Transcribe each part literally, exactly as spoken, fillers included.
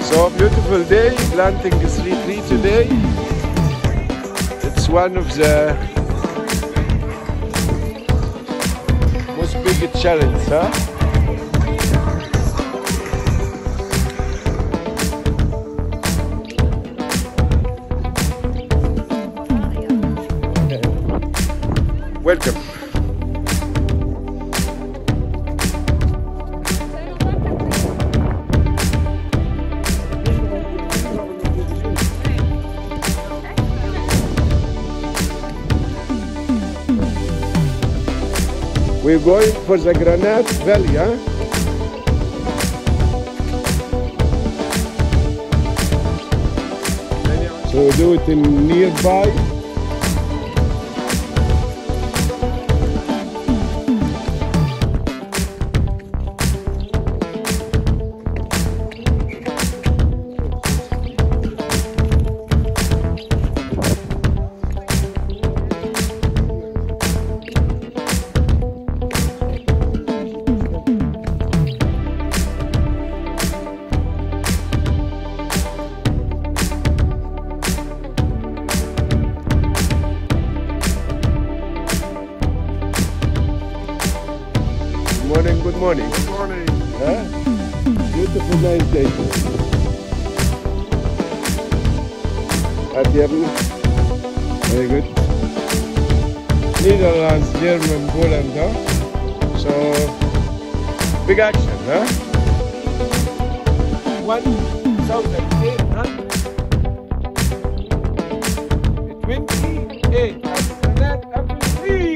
So beautiful day, planting a three tree today. It's one of the most big challenge, huh? Welcome. We're going for the Granite Valley, huh? So we do it in nearby. Morning, good morning. Good morning. Huh? Beautiful, nice day. Happy, happy? Very good. Netherlands, German, Poland, huh? So, big action, huh? One thousand eight hundred twenty-eight. That up to three.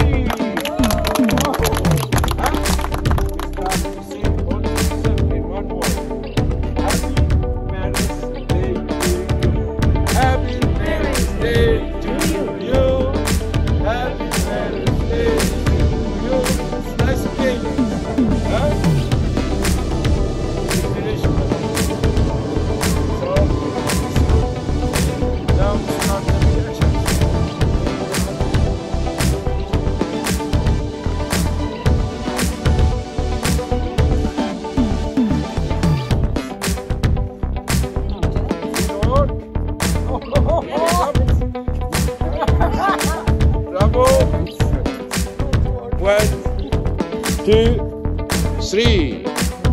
One, two, three.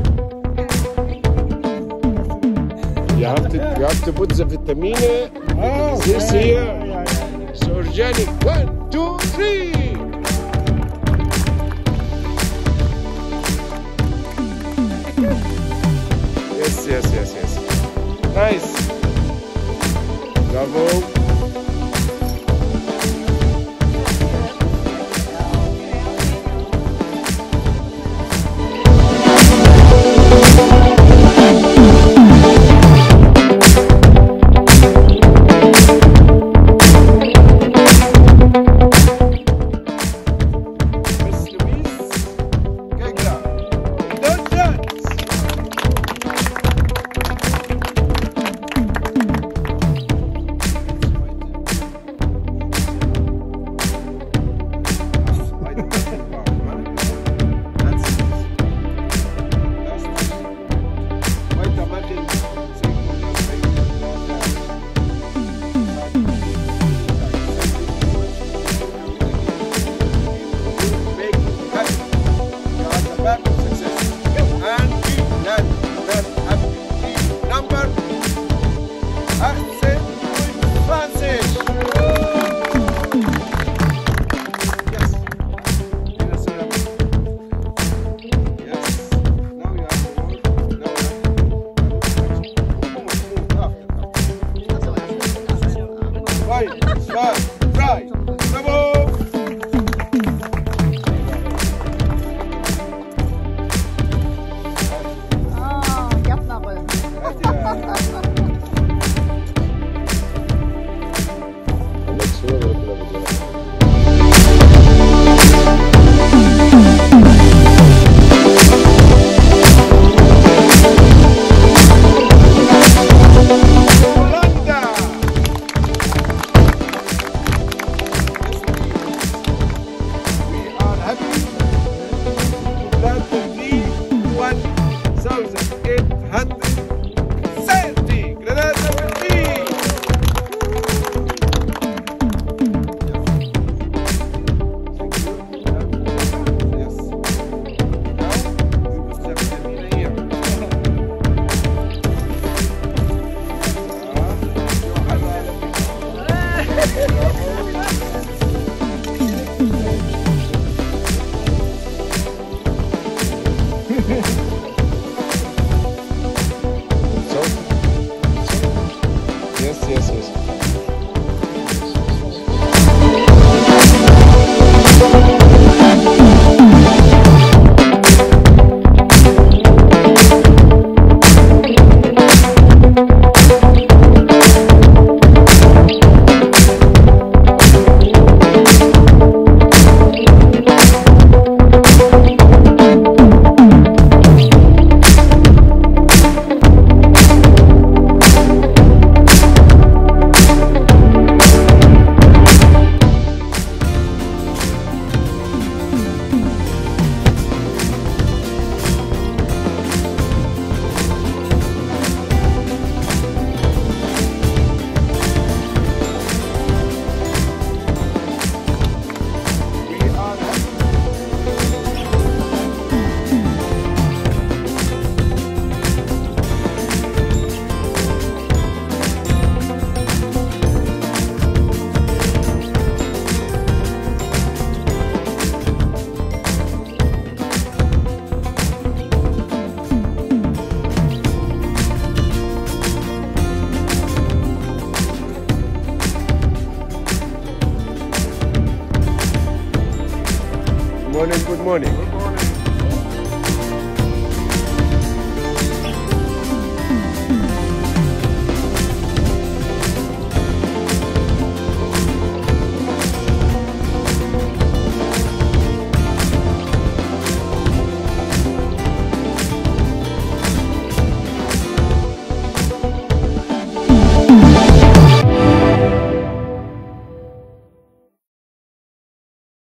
You have to you have to put the vitamine Oh, this yeah, here. yeah, yeah, yeah. It's organic. One, two, three. Yes, yes, yes, yes. Nice. Bravo. one thousand eight hundred morning, good morning.